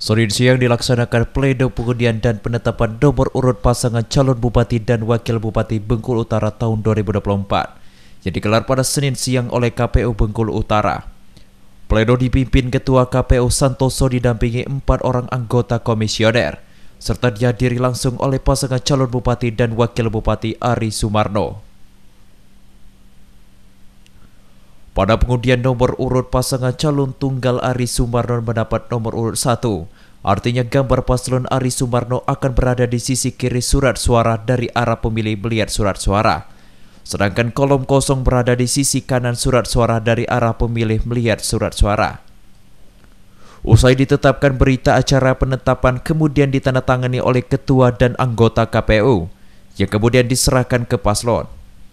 Senin siang dilaksanakan pledo pengundian dan penetapan nomor urut pasangan calon bupati dan wakil bupati Bengkulu Utara tahun 2024 yang digelar pada Senin siang oleh KPU Bengkulu Utara. Pledo dipimpin Ketua KPU Santoso didampingi 4 orang anggota komisioner, serta dihadiri langsung oleh pasangan calon bupati dan wakil bupati Ari Sumarno. Pada pengundian nomor urut pasangan calon tunggal Ari Sumarno mendapat nomor urut 1, artinya gambar paslon Ari Sumarno akan berada di sisi kiri surat suara dari arah pemilih melihat surat suara. Sedangkan kolom kosong berada di sisi kanan surat suara dari arah pemilih melihat surat suara. Usai ditetapkan berita acara penetapan kemudian ditandatangani oleh ketua dan anggota KPU, yang kemudian diserahkan ke paslon.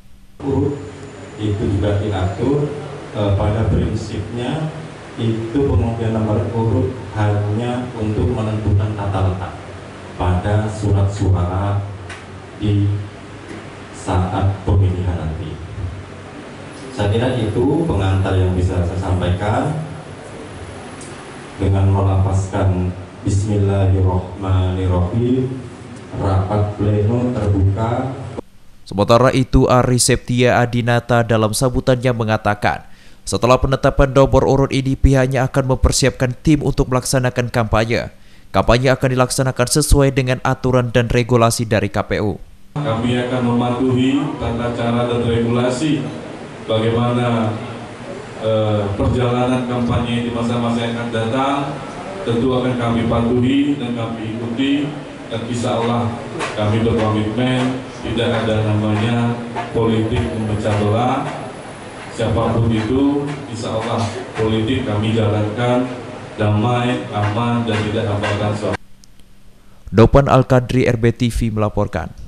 Itu juga diatur pada prinsipnya itu pengundian nomor urut hanya untuk menentukan tata letak pada surat suara di saat pemilihan nanti. Saya kira itu pengantar yang bisa saya sampaikan dengan melafazkan Bismillahirrahmanirrahim. Rapat pleno terbuka. Sementara itu, Ari Septia Adinata dalam sambutannya mengatakan, setelah penetapan nomor urut ini pihaknya akan mempersiapkan tim untuk melaksanakan kampanye. Kampanye akan dilaksanakan sesuai dengan aturan dan regulasi dari KPU. Kami akan mematuhi tata cara dan regulasi bagaimana perjalanan kampanye di masa-masa yang akan datang. Tentu akan kami patuhi dan kami ikuti, dan insya Allah kami berkomitmen tidak ada namanya politik memecah belah. Siapapun itu, insya Allah politik kami jalankan damai, aman, dan tidak hambatan suara. Dopan Al-Kadri, RBTV melaporkan.